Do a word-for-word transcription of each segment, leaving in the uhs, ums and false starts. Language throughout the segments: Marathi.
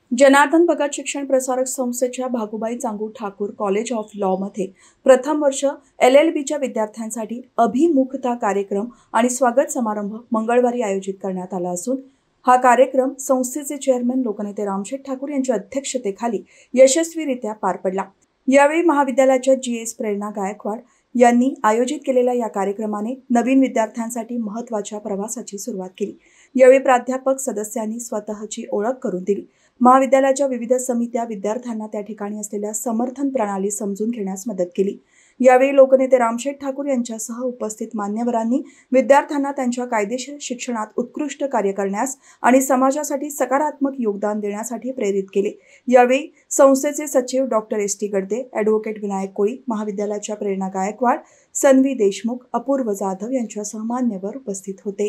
जनार्दन भगत शिक्षण प्रसारक संस्थेच्या Bhagubai Changu Thakur college of law मध्ये प्रथम वर्ष एल एल बीच्या विद्यार्थ्यांसाठी अभिमुखता कार्यक्रम आणि स्वागत समारंभ मंगळवारी आयोजित करण्यात आला असून हा कार्यक्रम संस्थेचे चेअरमन लोकनेते रामशेठ ठाकूर यांच्या अध्यक्षतेखाली यशस्वीरित्या पार पडला। यावेळी महाविद्यालयाच्या जी एस प्रेरणा गायकवाड यांनी आयोजित केलेल्या या कार्यक्रमाने नवीन विद्यार्थ्यांसाठी महत्त्वाच्या प्रवासाची सुरुवात केली। यावेळी प्राध्यापक सदस्यांनी स्वतःची ओळख करून दिली। महाविद्यालयाच्या विविध समित्या विद्यार्थ्यांना त्या ठिकाणी असलेल्या समर्थन प्रणाली समजून घेण्यास मदत केली। यावेळी लोकनेते रामशेठ ठाकूर यांच्यासह उपस्थित मान्यवरांनी विद्यार्थ्यांना त्यांच्या कायदेशीर शिक्षणात उत्कृष्ट कार्य करण्यास आणि समाजासाठी सकारात्मक योगदान देण्यासाठी प्रेरित केले। यावेळी संस्थेचे सचिव doctor S T Gadade, advocate Vinayak Koli, महाविद्यालयाच्या प्रेरणा गायकवाड, सन्वी देशमुख, अपूर्व जाधव यांच्यासह मान्यवर उपस्थित होते।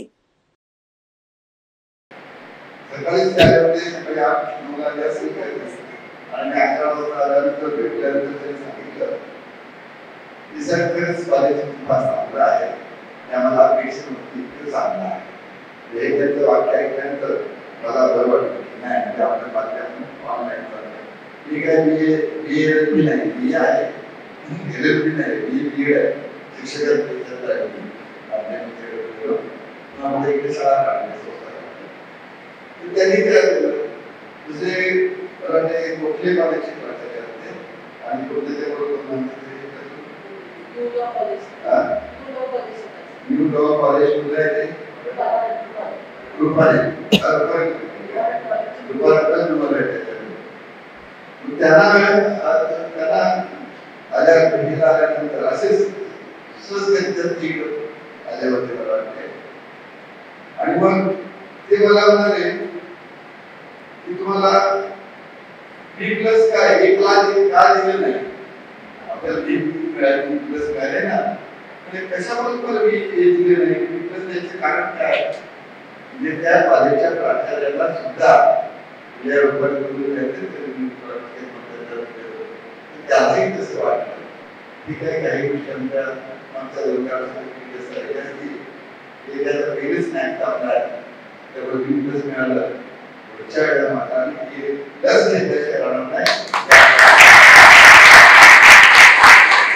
सकाळी त्यावेळी सकाळी आठ नऊला जास्त काय आणि अकरा वाजता आल्यानंतर भेटल्यानंतर त्यांनी सांगितलं की सर खरंच कॉलेज खूप चांगलं आहे, आम्हाला अपेक्षा होती की चांगलं आहे। हे त्यांचं वाक्य ऐकल्यानंतर मला बरं वाटलं की नाही म्हणजे आपल्या माध्यमातून ऑनलाईन चालतं। ठीक आहे, बी ए बी एल बी नाही बी आहे, एल एल बी नाही बी बी एड आहे, शिक्षकांची क्षेत्र आहे आपल्या इकडे शाळा काढली त्यांनी काय केलं दुसरे मराठी कुठले कॉलेजचे प्राचार्य होते आणि कुठले ते बरोबर न्यू लॉ कॉलेज कुठलं आहे ते रुपाली रुपाली नंबर आहे त्यांना त्यांना आल्या भेटीला आल्यानंतर असेच सहज आल्यावरती मला वाटते आणि मग ते मला म्हणाले की तुम्हाला बी प्लस काय एक लाख का दिलं नाही आपल्याला बी प्लस मिळाले ना म्हणजे कशामुळे तुम्हाला बी दिले नाही बी प्लस द्यायचं कारण काय म्हणजे त्या कॉलेजच्या प्राचार्याला सुद्धा या रुपाली त्यालाही तसं वाटलं ठीक आहे काही गोष्टी आमच्या लोकांना त्याचा वेगळीच नाही आपल्याला त्यामुळे बी प्लस मिळालं पुढच्या वेळेला मात्र लस घेतल्याशिवाय राहणार नाही।